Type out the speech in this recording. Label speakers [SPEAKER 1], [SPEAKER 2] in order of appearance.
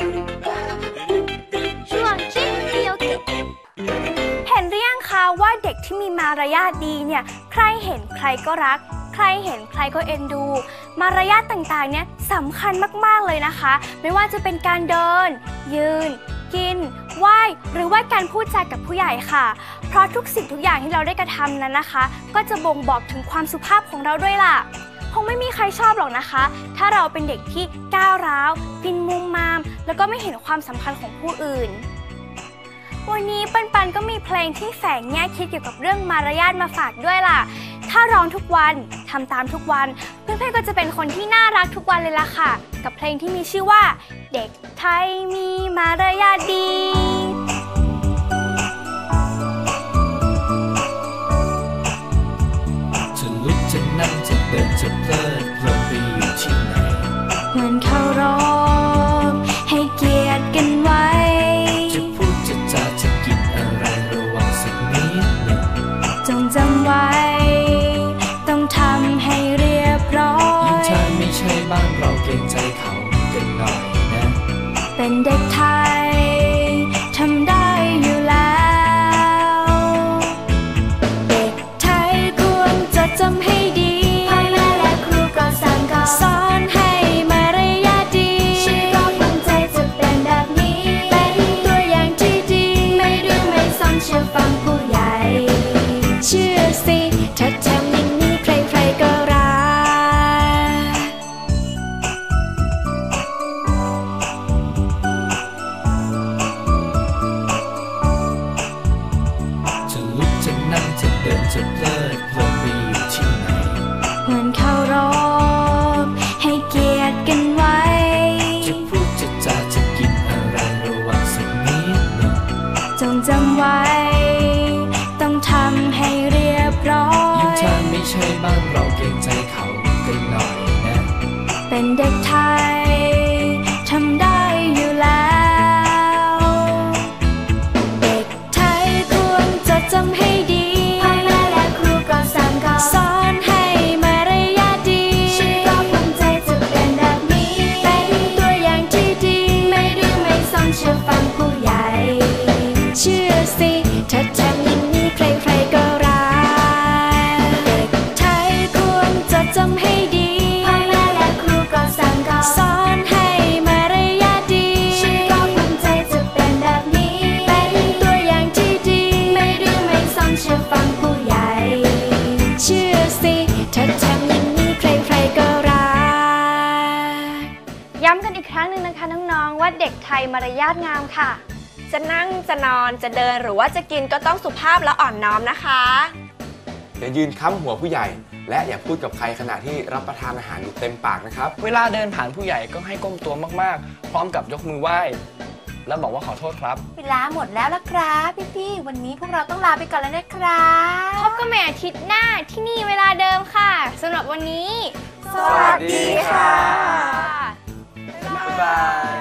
[SPEAKER 1] ช่วงชิคเดียวติดเห็นหรือยังคะว่าเด็กที่มีมารยาทดีเนี่ยใครเห็นใครก็รักใครเห็นใครก็เอ็นดูมารยาทต่างๆเนี่ยสำคัญมากๆเลยนะคะไม่ว่าจะเป็นการเดินยืนกินไหว้หรือว่าการพูดจากับผู้ใหญ่ค่ะเพราะทุกสิ่งทุกอย่างที่เราได้กระทำนั้นนะคะก็จะบ่งบอกถึงความสุภาพของเราด้วยล่ะคงไม่มีใครชอบหรอกนะคะถ้าเราเป็นเด็กที่ก้าวร้าวกินมุมมามแล้วก็ไม่เห็นความสำคัญของผู้อื่นวันนี้ปันก็มีเพลงที่แฝงแง่คิดเกี่ยวกับเรื่องมารยาทมาฝากด้วยล่ะถ้าร้องทุกวันทำตามทุกวันเพื่อนๆก็จะเป็นคนที่น่ารักทุกวันเลยล่ะค่ะกับเพลงที่มีชื่อว่าเด็กไทยมีมารยาทดี
[SPEAKER 2] จะลุกจะนั่งจะเดินจะเพลิดเพลินไปอยู่ที่ไหน
[SPEAKER 1] เหมือนเคารพให้เกียรติกันไว้
[SPEAKER 2] จะพูดจะจาจะกินอะไรระวังสักนิดหนึ่ง
[SPEAKER 1] จงจำไว้ต้องทำให้เรียบร้อย
[SPEAKER 2] ยิ่งถ้าไม่ใช่บ้านเราเกรงใจเขากันหน่อยนะ
[SPEAKER 1] เป็นเด็กไทยทำได้อยู่แล้วเด็กไทยควรจะจำให้ดีพ่อแม่และครูก็สั่งสอนให้มารยาทดีฉันก็ภูมิใจจะเป็นแบบนี้เป็นตัวอย่างที่ดีไม่ดื้อไม่ซนเชื่อฟังผู้ใหญ่เชื่อสิถ้าทำอย่างนี้ใครๆก็รัก
[SPEAKER 2] จะลุกจะนั่งจะเดินจะเพลิดเพลินไปอยู่ที่ไหน
[SPEAKER 1] เหมือนเคารพให้เกียรติกันไว้
[SPEAKER 2] จะพูดจะจาจะกินอะไรระวังสักนิดหนึ่ง
[SPEAKER 1] จงจำไว้ต้องทำให้เรียบร้อย
[SPEAKER 2] ยิ่งถ้าไม่ใช่บ้านเราเกรงใจเขากันหน่อยนะ
[SPEAKER 1] เป็นเด็กไทยทำได้อยู่แล้วเด็กไทยควรจะจำให้ดีพ่อแม่และครูก็สั่งสอนให้มารยาทดีฉันก็ภูมิใจจะเป็นแบบนี้เป็นตัวอย่างที่ดีไม่ดื้อไม่ซนเชื่อฟังผู้ใหญ่เชื่อสิถ้าทำอย่างนี้ใครๆก็รักเด็กไทยควรจะจำให้ดีพ่อแม่และครูก็สั่งสอนให้มารยาทดีฉันก็ภูมิใจจะเป็นแบบนี้เป็นตัวอย่างที่ดีไม่ดื้อไม่ซนเชื่อฟังผู้ใหญ่เชื่อสิถ้าทำอย่างนี้ใครๆก็รักย้ำกันอีกครั้งหนึ่งนะคะน้องๆว่าเด็กไทยมารยาทงามค่ะ
[SPEAKER 3] จะนั่งจะนอนจะเดินหรือว่าจะกินก็ต้องสุภาพและอ่อนน้อมนะคะ
[SPEAKER 4] อย่ายืนค้ำหัวผู้ใหญ่และอย่าพูดกับใครขณะที่รับประทานอาหารอยู่เต็มปากนะครับ
[SPEAKER 5] เวลาเดินผ่านผู้ใหญ่ก็ให้ก้มตัวมากๆพร้อมกับยกมือไหว้แล้วบอกว่าขอโทษครับ
[SPEAKER 3] เวลาหมดแล้วละครับพี่ๆวันนี้พวกเราต้องลาไปก่อนแล้วนะครับ
[SPEAKER 1] พบกันใหม่อาทิตย์หน้าที่นี่เวลาเดิมค่ะสำหรับวันนี้
[SPEAKER 4] สวัสดีค่ะบ๊ายบาย